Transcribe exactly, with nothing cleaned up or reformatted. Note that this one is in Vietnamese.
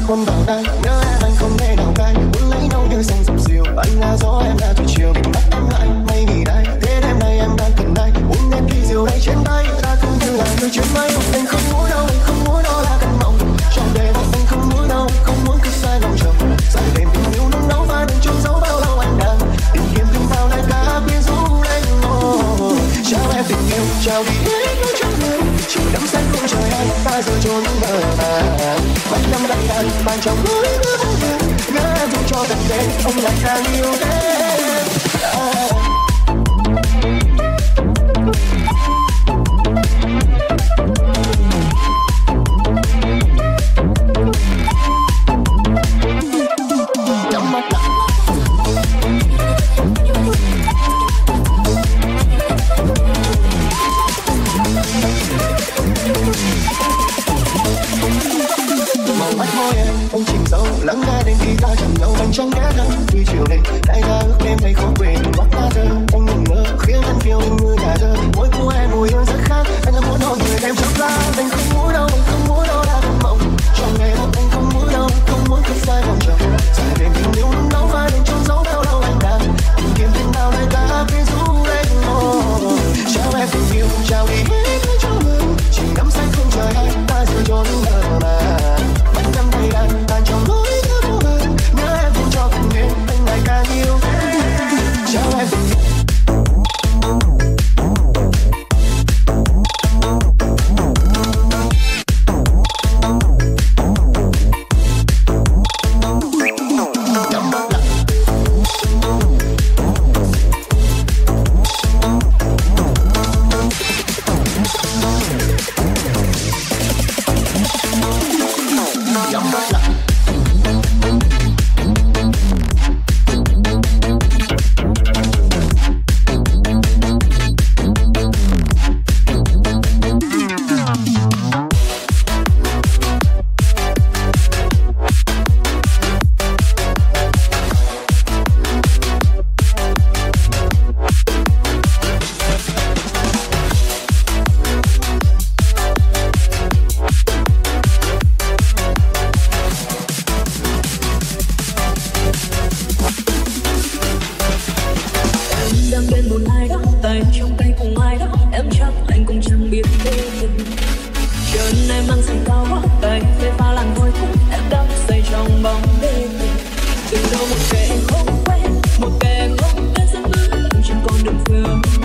hôn vào tay, nhớ em anh không thể nào cay, muốn lấy nhau như xanh dập dìu. Anh là gió em là thủy triều, bắt em lại mây nghỉ đây. Thế đêm nay em đang cần đây, uống em ly rượu đây trên tay. Ta cứ như là người trên mây, anh không muốn đâu, anh không muốn đó là cơn mộng. Trong đêm anh không muốn đâu, không muốn cứ sai lòng chồng. Dài đêm tình yêu nung nấu và đừng trốn giấu bao lâu anh đang tìm kiếm tình nào lại cả quyến rũ lên. Chào em tình yêu, chào đi hết nỗi trong người. Chỉ đắm say không trời anh, ta giờ trốn mơ màng. Bách năm đằng đằng, bàn trong lối mơ vô vàng. Nhớ em dùng cho tận đêm, ông lại càng yêu em. À. Anh chìm sâu lắng nghe đến khi ta chẳng nhau anh chẳng ghét đâu. Vì chiều nay đại ta ước đêm nay khó quên mắt ta thơ. Anh ngừng ngơ khiến anh phiêu anh như nhà thơ. Môi của em mùi hương rất khác, anh đã muốn hôn người em chớp ra. Anh không muốn đâu, anh không muốn đâu là cơn mộng. Trong ngày hôm anh không muốn đâu, không muốn cứ sai vòng tròn. Dài đêm tình yêu nung nấu và đừng trốn giấu bao lâu anh đang tìm kiếm tình nào lại ta quyến rũ lên. Chào em tình yêu, chào đi hết nỗi cho người. Chỉ ngắm xanh không trời anh, ta giờ trốn mơ màng. Bách năm tay đàn bàn trong lối nhớ vô vàng. Nhớ em vui cho tình nên anh ngày càng yêu em. Chào em tình yêu. Từ đâu một kẻ không quen, một kẻ không biết dẫn bước trên con đường phường.